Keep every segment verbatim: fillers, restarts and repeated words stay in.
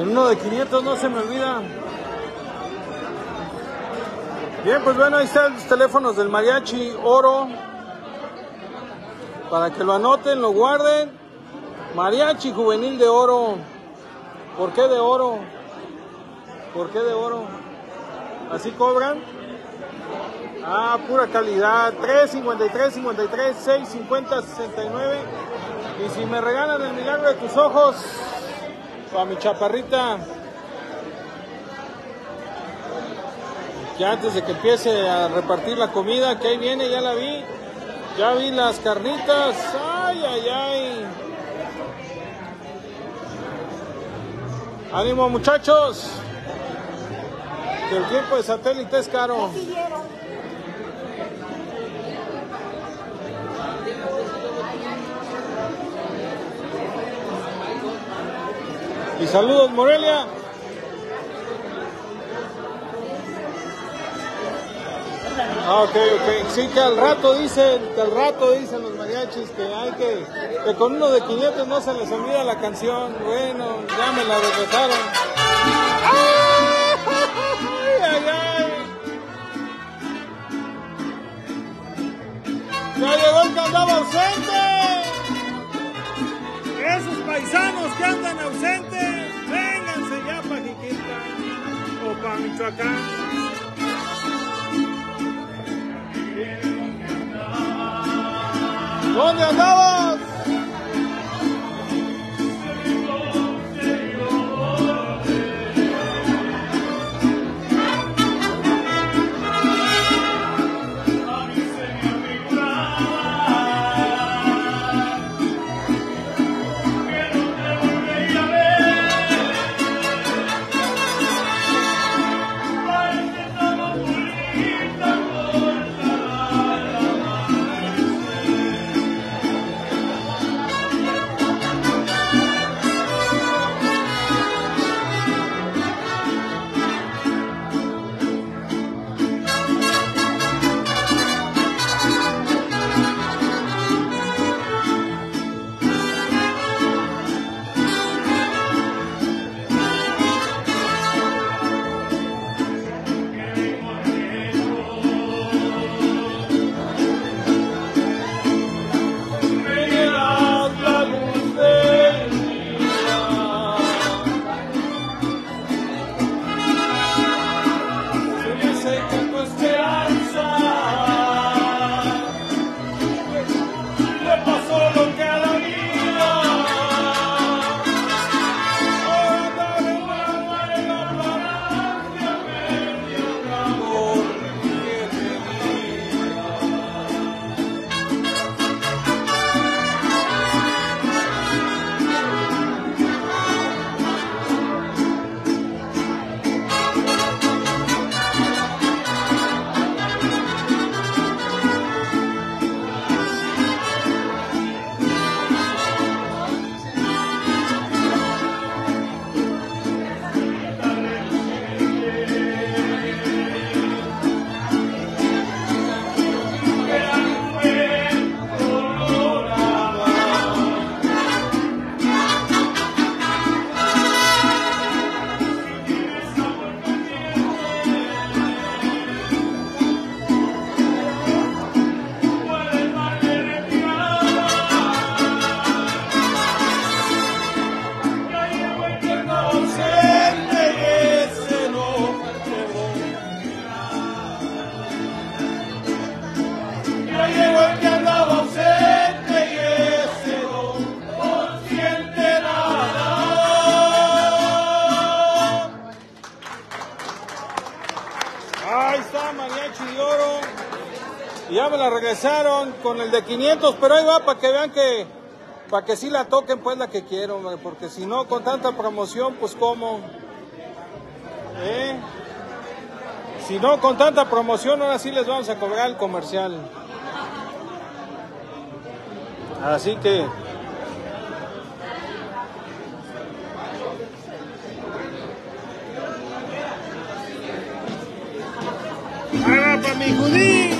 uno de quinientos no se me olvida. Bien, pues bueno, ahí están los teléfonos del Mariachi Oro. Para que lo anoten, lo guarden. Mariachi Juvenil de Oro. ¿Por qué de oro? ¿Por qué de oro? ¿Así cobran? Ah, pura calidad. tres cincuenta y tres, cincuenta y tres, seis cincuenta, sesenta y nueve. Y si me regalan el milagro de tus ojos, para mi chaparrita, que antes de que empiece a repartir la comida, que ahí viene, ya la vi. Ya vi las carnitas. Ay, ay, ay. Ánimo, muchachos. Que el tiempo de satélite es caro. Y saludos, Morelia. Ah, ok, ok. Sí, que al rato dicen, que al rato dicen los mariachis que hay que, que con uno de quinientos no se les olvida la canción. Bueno, ya me la regresaron. ¡Ay, ay, ay! ¡Ya llegó el que andaba ausente! Esos paisanos que andan ausentes, vénganse ya para Jiquilpan o para Michoacán. ¿Dónde andabas? Regresaron con el de quinientos, pero ahí va para que vean que, para que sí la toquen pues la que quiero, porque si no con tanta promoción pues cómo, ¿eh? Si no con tanta promoción ahora sí les vamos a cobrar el comercial, así que ahí va para mi Judí.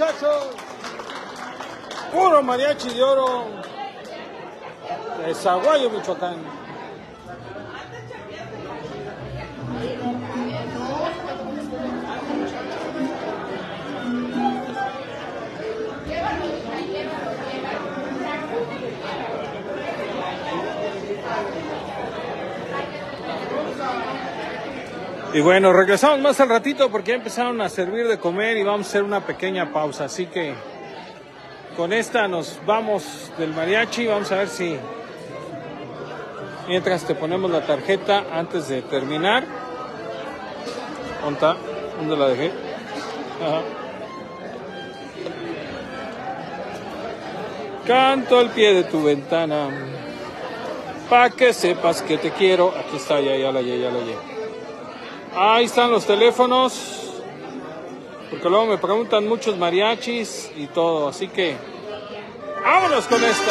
muchachos. Puro mariachi de oro. De Zaguayo, Michoacán. Y bueno, regresamos más al ratito porque ya empezaron a servir de comer y vamos a hacer una pequeña pausa. Así que con esta nos vamos del mariachi. Vamos a ver si mientras te ponemos la tarjeta antes de terminar. ¿Dónde está? ¿Dónde la dejé? Ajá. Canto al pie de tu ventana pa' que sepas que te quiero. Aquí está, ya, ya la hallé, ya la hallé. Ahí están los teléfonos, porque luego me preguntan muchos mariachis y todo, así que vámonos con esta.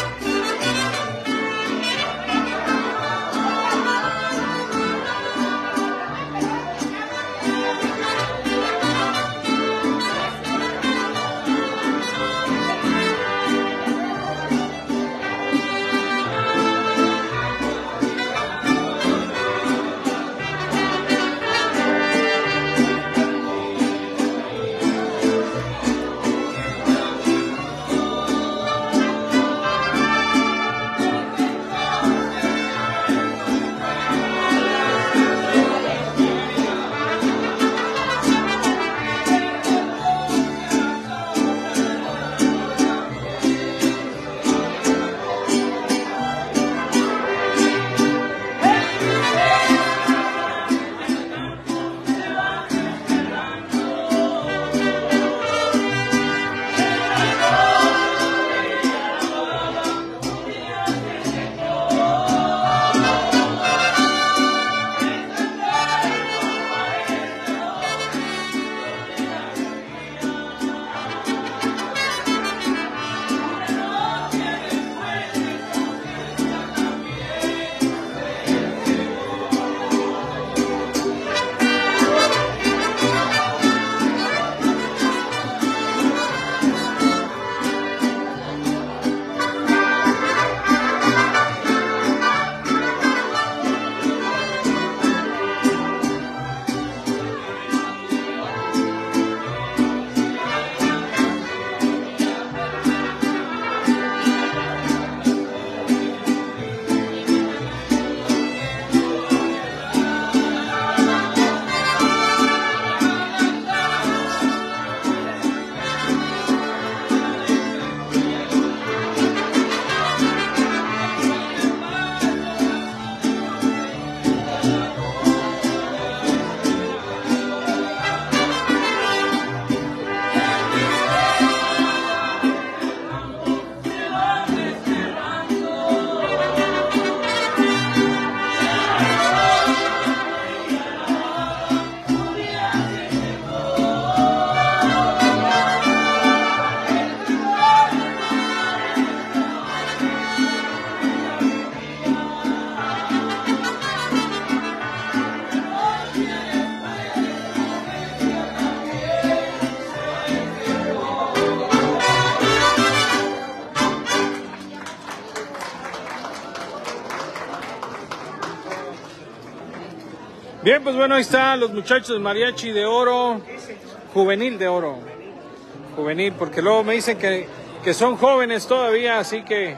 Bien, pues bueno, ahí están los muchachos del mariachi de oro, juvenil de oro, juvenil, porque luego me dicen que, que son jóvenes todavía, así que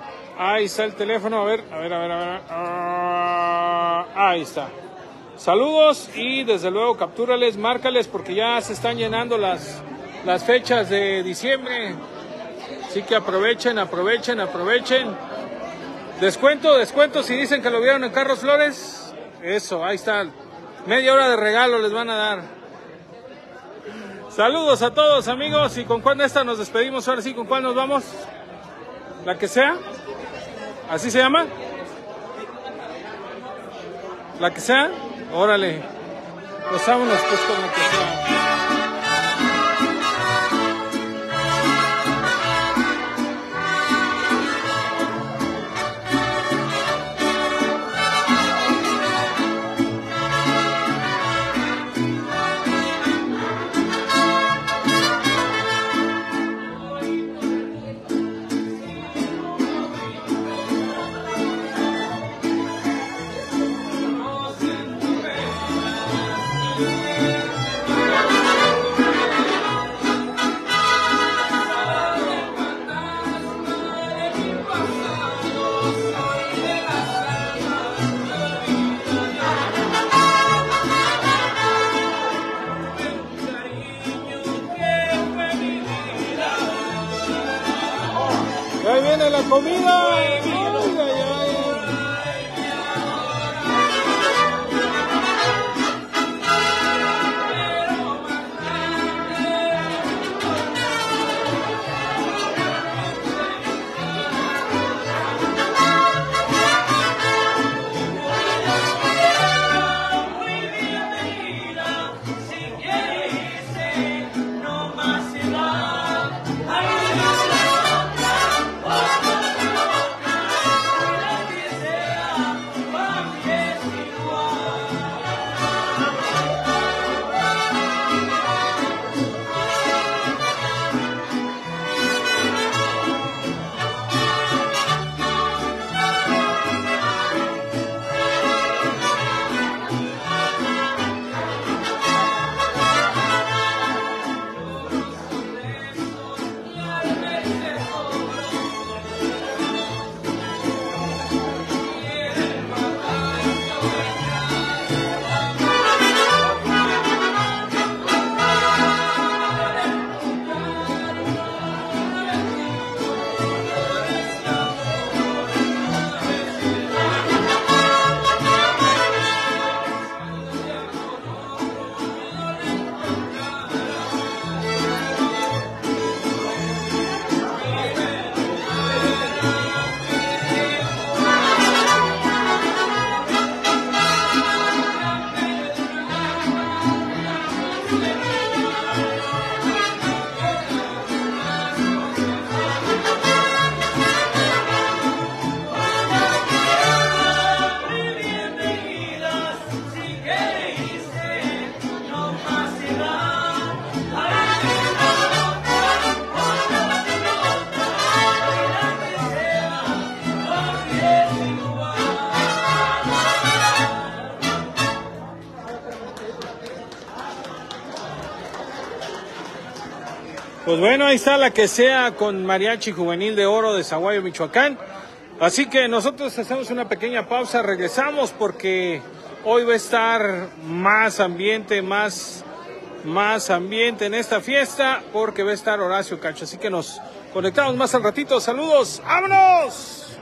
ahí está el teléfono, a ver, a ver, a ver, a ver, uh, ahí está. Saludos y desde luego captúrales, márcales porque ya se están llenando las, las fechas de diciembre, así que aprovechen, aprovechen, aprovechen. Descuento, descuento si dicen que lo vieron en Carlos Flores. Eso, ahí está. Media hora de regalo les van a dar. Saludos a todos, amigos. ¿Y con cuál de esta nos despedimos? Ahora sí, ¿con cuál nos vamos? ¿La que sea? ¿Así se llama? ¿La que sea? Órale. Pues vámonos pues con la que sea. viene la comida. Ay, ay, ay. Pues bueno, ahí está la que sea con Mariachi Juvenil de Oro de Sahuayo, Michoacán. Así que nosotros hacemos una pequeña pausa, regresamos porque hoy va a estar más ambiente, más, más ambiente en esta fiesta, porque va a estar Horacio Cacho. Así que nos conectamos más al ratito. Saludos, ¡vámonos!